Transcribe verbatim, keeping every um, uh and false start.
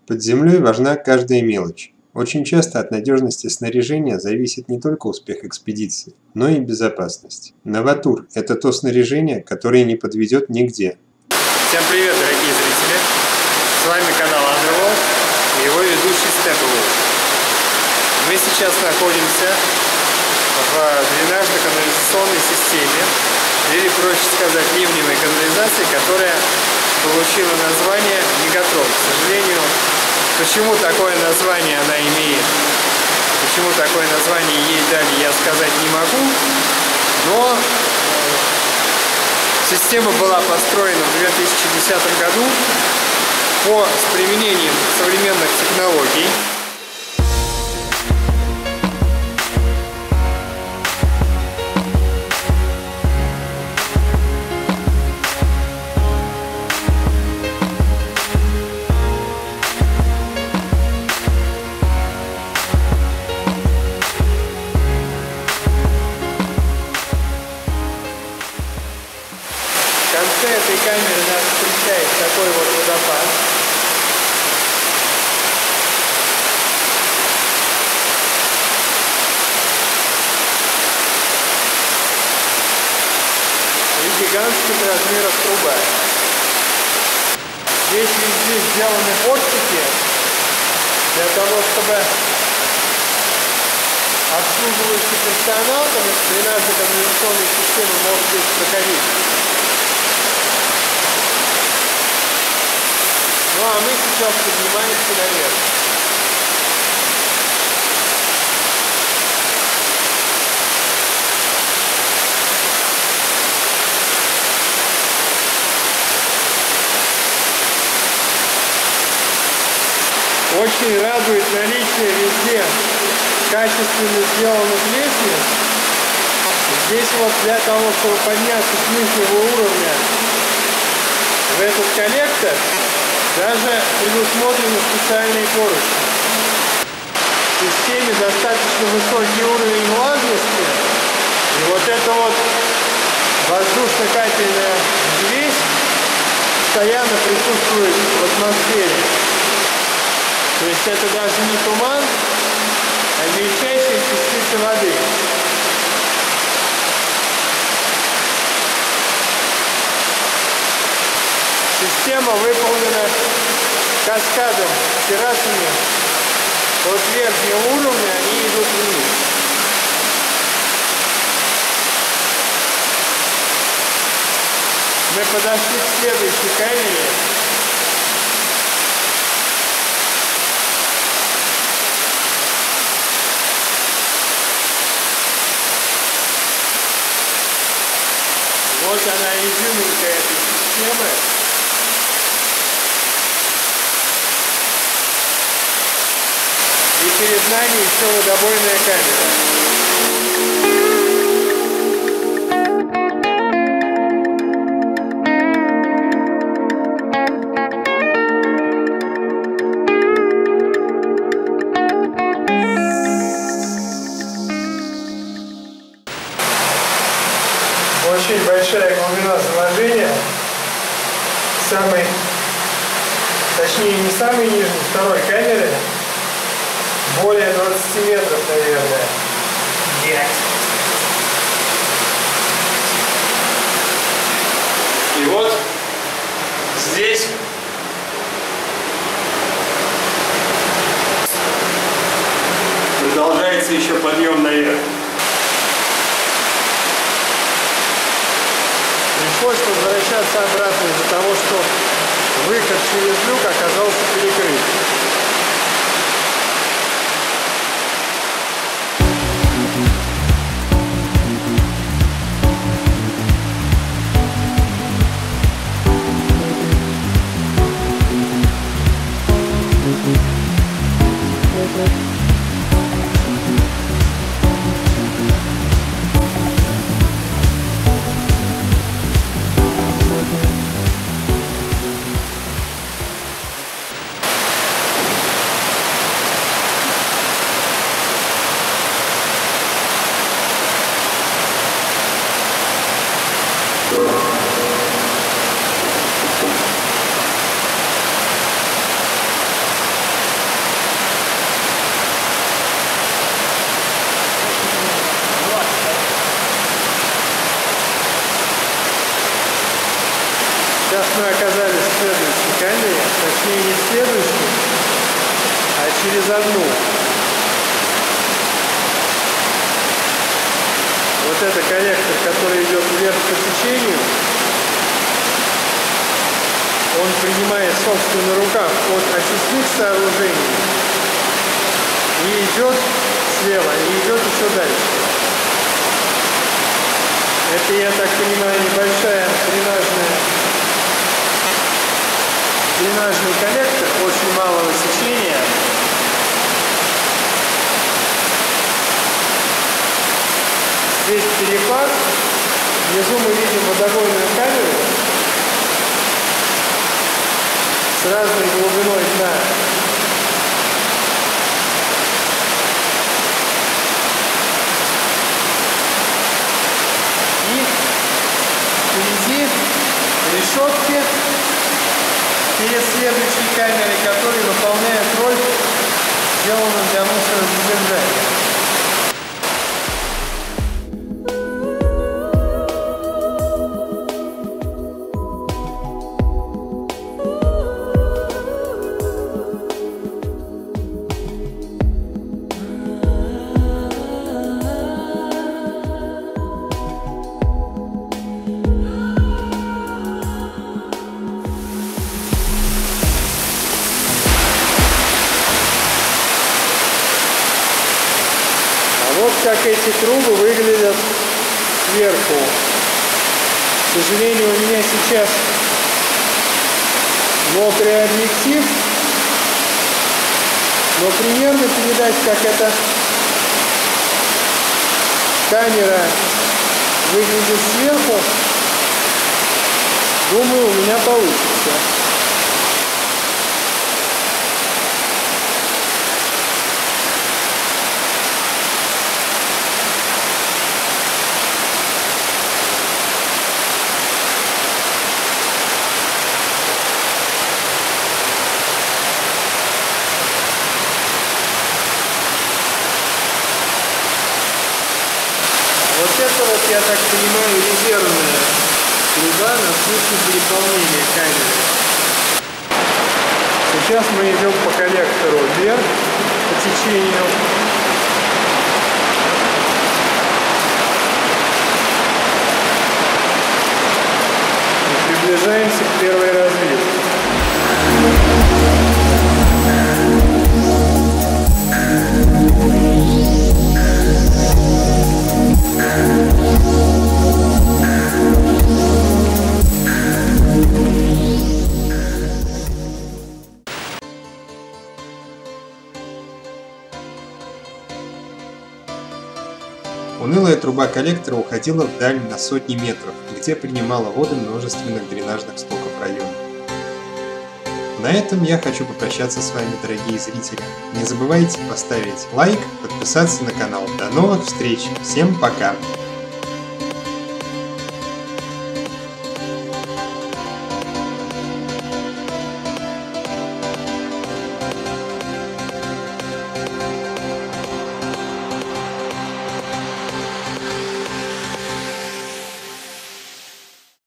Под землей важна каждая мелочь. Очень часто от надежности снаряжения зависит не только успех экспедиции, но и безопасность. Новатур – это то снаряжение, которое не подведет нигде. Всем привет, дорогие зрители! С вами канал Underworld и его ведущий Steppenwolf. Мы сейчас находимся в дренажно-канализационной системе, или, проще сказать, ливневой канализации, которая получила название Мегатрон. К сожалению, почему такое название она имеет, почему такое название ей дали, я сказать не могу, но система была построена в две тысячи десятом году по, с применением современных технологий. В конце этой камеры нас встречает такой вот водопад. И гигантских размеров труба. Здесь везде сделаны бортики для того, чтобы обслуживающий персонал дренажно-канализационной системы мог здесь проходить. Ну а мы сейчас поднимаемся наверх. Очень радует наличие везде качественно сделанных лестниц. Здесь вот для того, чтобы подняться с нижнего уровня в этот коллектор, даже предусмотрены специальные поручни. В системе достаточно высокий уровень влажности, и вот эта вот воздушно-капельная взвесь постоянно присутствует в атмосфере. То есть это даже не туман, а мельчайшие частицы воды. Система выполнена каскадом с террасами. От верхнего уровня они идут вниз. Мы подошли к следующей камере. Вот она, изюминка этой системы. И перед нами еще водобойная камера. Очень большая глубина заложения. Самый, точнее не самый нижний, второй камеры. Более двадцати метров, наверное. Yes. И вот здесь продолжается еще подъем наверх. Пришлось возвращаться обратно из-за того, что выход через люк оказался перекрыт. через одну. Вот это коллектор, который идет вверх по течению, он принимает собственно на руках от очистных сооружений и идет слева, и идет еще дальше. Это, я так понимаю, небольшая дренажная, дренажный коллектор очень малого сечения. Здесь перепад. Внизу мы видим водогонную камеру с разной глубиной дна. И впереди решетки перед следующей камерой, которые выполняют роль, сделанную для мусоросодержания. Вот как эти трубы выглядят сверху. К сожалению, у меня сейчас мокрый объектив, но примерно передать, как эта камера выглядит сверху, думаю, у меня получится. Вот это вот, я так понимаю, резервная труба на случай переполнения камеры. Сейчас мы идем по коллектору вверх по течению. И приближаемся к первой развилке. Унылая труба коллектора уходила вдаль на сотни метров, где принимала воды множественных дренажных стоков района. На этом я хочу попрощаться с вами, дорогие зрители. Не забывайте поставить лайк, подписаться на канал. До новых встреч! Всем пока!